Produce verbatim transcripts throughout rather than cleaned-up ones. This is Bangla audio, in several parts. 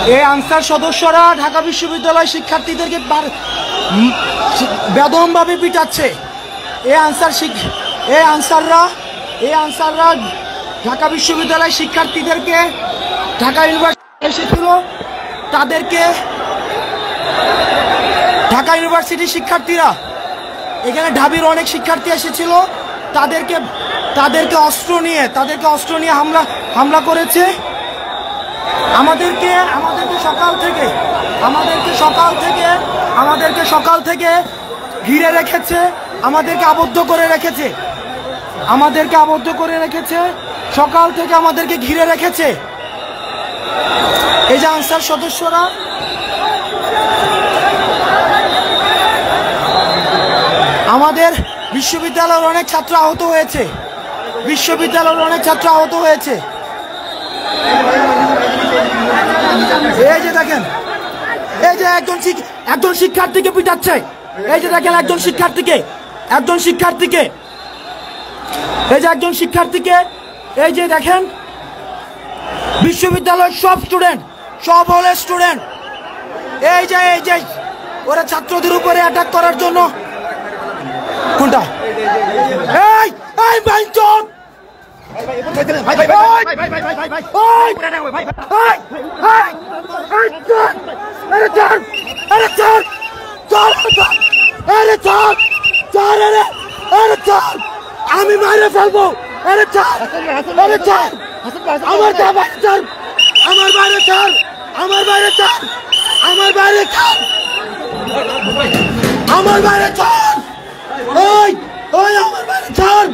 এই আনসার সদস্যরা ঢাকা বিশ্ববিদ্যালয় শিক্ষার্থীদেরকে বেদমভাবে পিটাচ্ছে। এই আনসার এই আনসাররা এই আনসাররা ঢাকা বিশ্ববিদ্যালয় শিক্ষার্থীদেরকে ঢাকা ইউনিভার্সিটি এসেছিল, তাদেরকে ঢাকা ইউনিভার্সিটির শিক্ষার্থীরা এখানে ঢাবির অনেক শিক্ষার্থী এসেছিল, তাদেরকে তাদেরকে অস্ত্র নিয়ে তাদেরকে অস্ত্র নিয়ে হামলা হামলা করেছে। আমাদেরকে আমাদেরকে সকাল থেকে আমাদেরকে সকাল থেকে আমাদেরকে সকাল থেকে ঘিরে রেখেছে, আমাদেরকে আবদ্ধ করে রেখেছে আমাদেরকে আবদ্ধ করে রেখেছে সকাল থেকে আমাদেরকে ঘিরে রেখেছে এই যে আনসার সদস্যরা। আমাদের বিশ্ববিদ্যালয়ের অনেক ছাত্র আহত হয়েছে বিশ্ববিদ্যালয়ের অনেক ছাত্র আহত হয়েছে এই যে দেখেন, এই যে একজন একজন শিক্ষার্থীকে পিটাচ্ছে। এই যে দেখেন একজন শিক্ষার্থীকে একজন শিক্ষার্থীকে এই যে একজন শিক্ষার্থীকে এই যে দেখেন, বিশ্ববিদ্যালয়ের সব স্টুডেন্ট সব হলের স্টুডেন্ট এই যে এই যে ওরা ছাত্রদের উপরে অ্যাটাক করার জন্য। কোনটা? এই এই বাইঞ্চন আমি মারে ফেলবো। আমার আমার বাইরে ছাড় আমার বাইরে ছাড় আমার বাইরে ছাড় আমার বাইরে ছাড় ওই ওই আমার বাইরে ছাড়।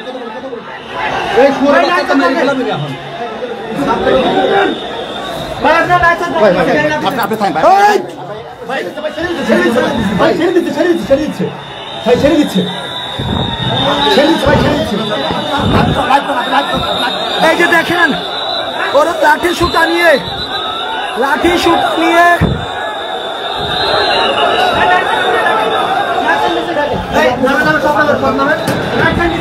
এই যে দেখেন ওরা লাঠি সুটা নিয়ে লাঠি সুট নিয়ে